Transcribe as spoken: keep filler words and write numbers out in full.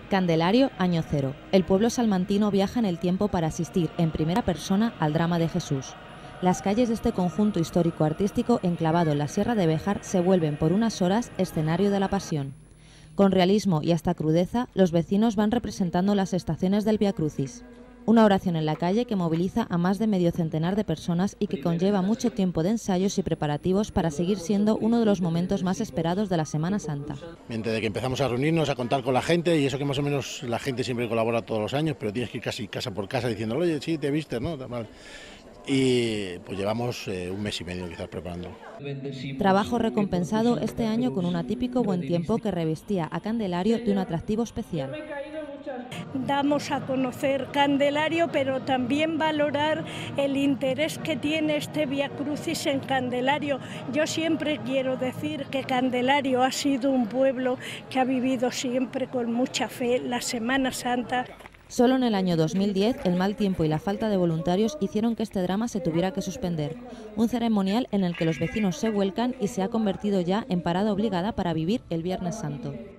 Candelario, año cero. El pueblo salmantino viaja en el tiempo para asistir en primera persona al drama de Jesús. Las calles de este conjunto histórico-artístico enclavado en la Sierra de Béjar se vuelven por unas horas escenario de la Pasión. Con realismo y hasta crudeza, los vecinos van representando las estaciones del Vía Crucis. Una oración en la calle que moviliza a más de medio centenar de personas y que conlleva mucho tiempo de ensayos y preparativos para seguir siendo uno de los momentos más esperados de la Semana Santa. Desde que empezamos a reunirnos, a contar con la gente, y eso que más o menos la gente siempre colabora todos los años, pero tienes que ir casi casa por casa diciendo, oye, sí, te viste, ¿no? Y pues llevamos eh, un mes y medio quizás preparando. Trabajo recompensado este año con un atípico buen tiempo que revestía a Candelario de un atractivo especial. Damos a conocer Candelario, pero también valorar el interés que tiene este Vía Crucis en Candelario. Yo siempre quiero decir que Candelario ha sido un pueblo que ha vivido siempre con mucha fe la Semana Santa. Solo en el año dos mil diez, el mal tiempo y la falta de voluntarios hicieron que este drama se tuviera que suspender. Un ceremonial en el que los vecinos se vuelcan y se ha convertido ya en parada obligada para vivir el Viernes Santo.